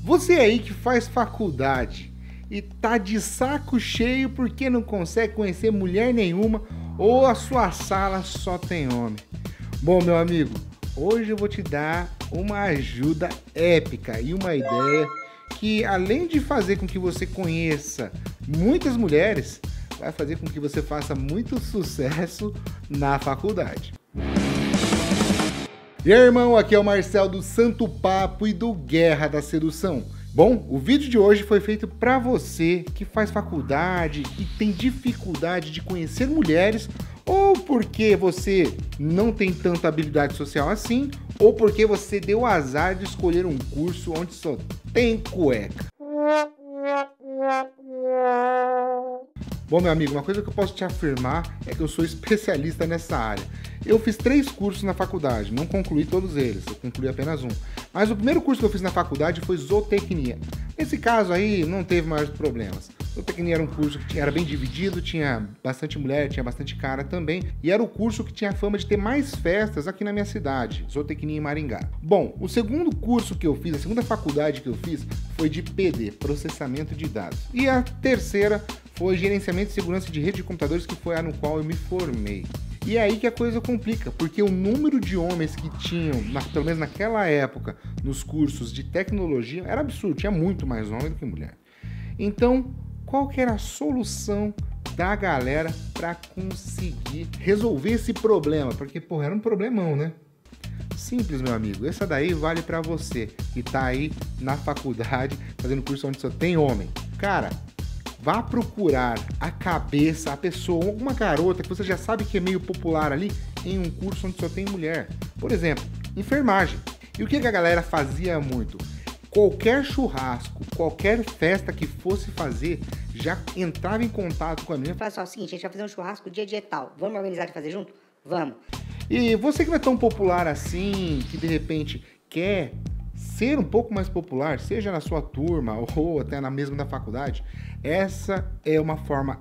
Você aí que faz faculdade e tá de saco cheio porque não consegue conhecer mulher nenhuma ou a sua sala só tem homem. Bom, meu amigo, hoje eu vou te dar uma ajuda épica e uma ideia que, além de fazer com que você conheça muitas mulheres, vai fazer com que você faça muito sucesso na faculdade. E aí, irmão, aqui é o Marcel do Santo Papo e do Guerra da Sedução. Bom, o vídeo de hoje foi feito para você que faz faculdade e tem dificuldade de conhecer mulheres, ou porque você não tem tanta habilidade social assim, ou porque você deu o azar de escolher um curso onde só tem cueca. Bom, meu amigo, uma coisa que eu posso te afirmar é que eu sou especialista nessa área. Eu fiz 3 cursos na faculdade, não concluí todos eles, eu concluí apenas um. Mas o primeiro curso que eu fiz na faculdade foi zootecnia. Nesse caso aí, não teve maiores problemas. Zootecnia era um curso que era bem dividido, tinha bastante mulher, tinha bastante cara também, e era o curso que tinha a fama de ter mais festas aqui na minha cidade, zootecnia em Maringá. Bom, o segundo curso que eu fiz, a segunda faculdade que eu fiz, foi de PD, processamento de dados. E a terceira foi gerenciamento e segurança de rede de computadores, que foi a no qual eu me formei. E é aí que a coisa complica, porque o número de homens que tinham, pelo menos naquela época, nos cursos de tecnologia, era absurdo, tinha muito mais homem do que mulher. Então, qual que era a solução da galera para conseguir resolver esse problema? Porque, porra, era um problemão, né? Simples, meu amigo. Essa daí vale para você que tá aí na faculdade, fazendo curso onde só tem homem. Cara, vá procurar a cabeça, a pessoa, alguma garota que você já sabe que é meio popular ali, em um curso onde só tem mulher. Por exemplo, enfermagem. E o que a galera fazia muito? Qualquer churrasco, qualquer festa que fosse fazer, já entrava em contato com a menina. Fala só, o seguinte, a gente vai fazer um churrasco dia tal. Vamos organizar e fazer junto? Vamos. E você que não é tão popular assim, que de repente quer ser um pouco mais popular, seja na sua turma ou até na mesma da faculdade, essa é uma forma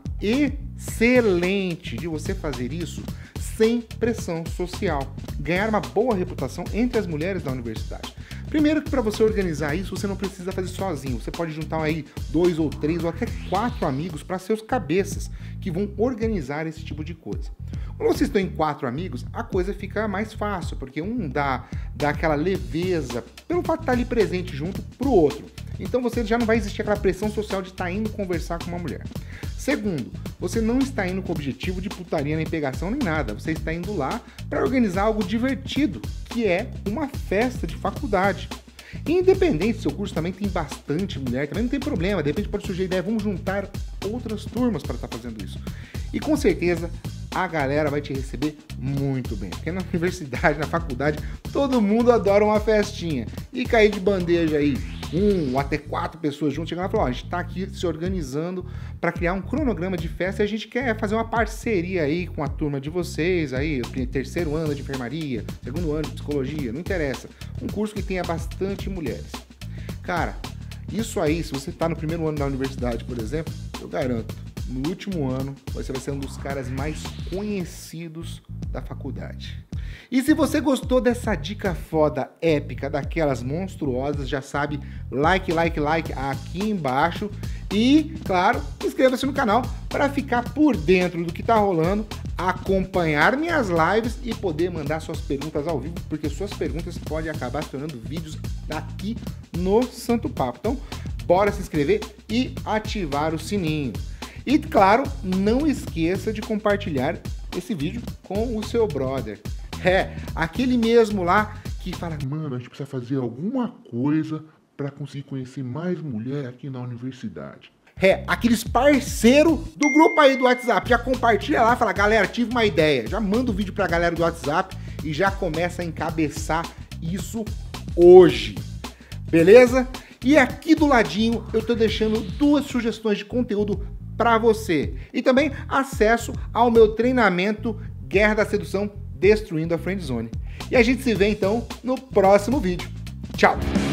excelente de você fazer isso sem pressão social. Ganhar uma boa reputação entre as mulheres da universidade. Primeiro que para você organizar isso, você não precisa fazer sozinho. Você pode juntar aí 2 ou 3 ou até 4 amigos para ser os cabeças que vão organizar esse tipo de coisa. Quando vocês estão em 4 amigos, a coisa fica mais fácil, porque um dá aquela leveza pelo fato de estar ali presente junto pro outro. Então você já não vai existir aquela pressão social de estar indo conversar com uma mulher. Segundo, você não está indo com o objetivo de putaria nem pegação nem nada. Você está indo lá para organizar algo divertido, que é uma festa de faculdade. E independente, seu curso também tem bastante mulher, também não tem problema. De repente pode surgir a ideia, vamos juntar outras turmas para estar fazendo isso. E com certeza a galera vai te receber muito bem. Porque na universidade, na faculdade, todo mundo adora uma festinha. E cair de bandeja aí, 1 ou até 4 pessoas juntas, chegando lá e falar, ó, a gente tá aqui se organizando para criar um cronograma de festa e a gente quer fazer uma parceria aí com a turma de vocês, aí, terceiro ano de enfermaria, segundo ano de psicologia, não interessa. Um curso que tenha bastante mulheres. Cara, isso aí, se você tá no primeiro ano da universidade, por exemplo, eu garanto, no último ano, você vai ser um dos caras mais conhecidos da faculdade. E se você gostou dessa dica foda, épica, daquelas monstruosas, já sabe, like aqui embaixo. E, claro, inscreva-se no canal para ficar por dentro do que tá rolando, acompanhar minhas lives e poder mandar suas perguntas ao vivo, porque suas perguntas podem acabar se tornando vídeos daqui no Santo Papo. Então, bora se inscrever e ativar o sininho. E, claro, não esqueça de compartilhar esse vídeo com o seu brother. Aquele mesmo lá que fala, mano, a gente precisa fazer alguma coisa para conseguir conhecer mais mulher aqui na universidade. Aqueles parceiros do grupo aí do WhatsApp. Já compartilha lá, fala, galera, tive uma ideia. Já manda o vídeo pra galera do WhatsApp e já começa a encabeçar isso hoje. Beleza? E aqui do ladinho eu tô deixando 2 sugestões de conteúdo para você. E também acesso ao meu treinamento Guerra da Sedução, Destruindo a Friendzone. E a gente se vê então no próximo vídeo. Tchau!